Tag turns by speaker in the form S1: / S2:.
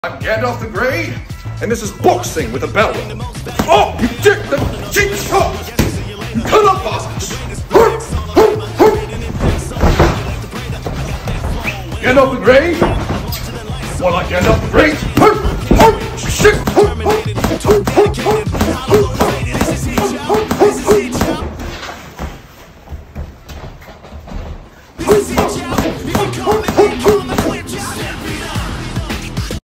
S1: I'm Gandalf the Grey, and this is boxing with a Balrog. Oh, you dick the cheap shot! Cut up, bastards! Gandalf the Grey? More like Gandalf the Great! Shit!